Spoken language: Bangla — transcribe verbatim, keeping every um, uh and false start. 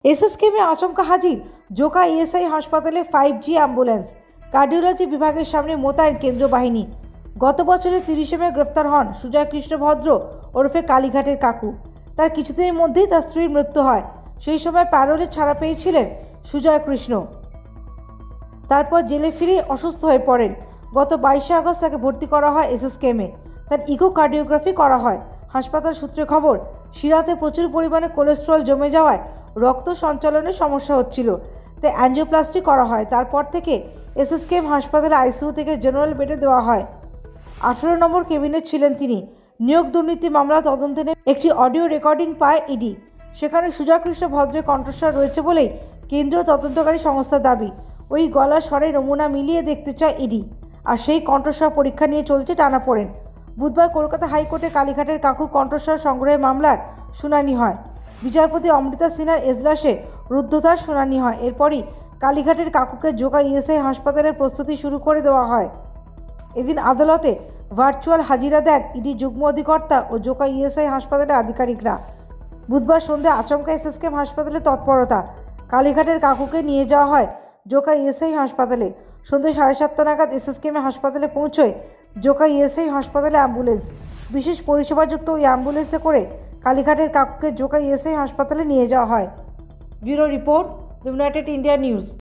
এসএসকেমে আচমকা হাজির জোকা ইএসআই হাসপাতালে ফাইভ জি অ্যাম্বুলেন্স। কার্ডিওলজি বিভাগের সামনে মোতায়েন কেন্দ্র বাহিনী। গত বছরের তিরিশে মে গ্রেফতার হন সুজয় কৃষ্ণ ভদ্র ওরফে কালীঘাটের কাকু। তার কিছুদিনের মধ্যেই তার স্ত্রীর মৃত্যু হয়। সেই সময় প্যারোলে ছাড়া পেয়েছিলেন সুজয় কৃষ্ণ। তারপর জেলে ফিরে অসুস্থ হয়ে পড়েন। গত বাইশে আগস্ট তাকে ভর্তি করা হয় এসএসকেমে। তার ইকোকার্ডিওগ্রাফি করা হয়। হাসপাতাল সূত্রে খবর, শিরাতে প্রচুর পরিমাণে কোলেস্ট্রল জমে যাওয়ায় রক্ত সঞ্চালনের সমস্যা হচ্ছিল, তাই অ্যাঞ্জিওপ্লাস্টি করা হয়। তারপর থেকে এসএসকেএম হাসপাতালে আইসিইউ থেকে জেনারেল বেডে দেওয়া হয়। আঠেরো নম্বর কেবিনেট ছিলেন তিনি। নিয়োগ দুর্নীতি মামলা তদন্তে নেমে একটি অডিও রেকর্ডিং পায় ইডি। সেখানে সুজয় কৃষ্ণ ভদ্রের কণ্ঠস্বর রয়েছে বলেই কেন্দ্রীয় তদন্তকারী সংস্থার দাবি। ওই গলার স্বরে নমুনা মিলিয়ে দেখতে চায় ইডি, আর সেই কণ্ঠস্বর পরীক্ষা নিয়ে চলছে টানাপোড়েন। বুধবার কলকাতা হাইকোর্টে কালীঘাটের কাকুর কণ্ঠস্বর সংগ্রহের মামলার শুনানি হয়। বিচারপতি অমৃতা সিনহার এজলাসে রুদ্ধতার শুনানি হয়। এরপরই কালীঘাটের কাকুকে জোকা ইএসআই হাসপাতালের প্রস্তুতি শুরু করে দেওয়া হয়। এদিন আদালতে ভার্চুয়াল হাজিরা দেন ইডি যুগ্ম অধিকর্তা ও জোকা ইএসআই হাসপাতালের আধিকারিকরা। বুধবার সন্ধ্যায় আচমকা এসএসকেএম হাসপাতালে তৎপরতা। কালীঘাটের কাকুকে নিয়ে যাওয়া হয় জোকা ইএসআই হাসপাতালে। সন্ধ্যে সাড়ে সাতটা নাগাদ এসএসকেএম হাসপাতালে পৌঁছয় জোকা ইএসআই হাসপাতালে অ্যাম্বুলেন্স। বিশেষ পরিষেবাযুক্ত ওই অ্যাম্বুলেন্সে করে কালীঘাটের কাকুকে জোকা ইএসআই হাসপাতালে নিয়ে যাওয়া হয়। Bureau report, the United India news.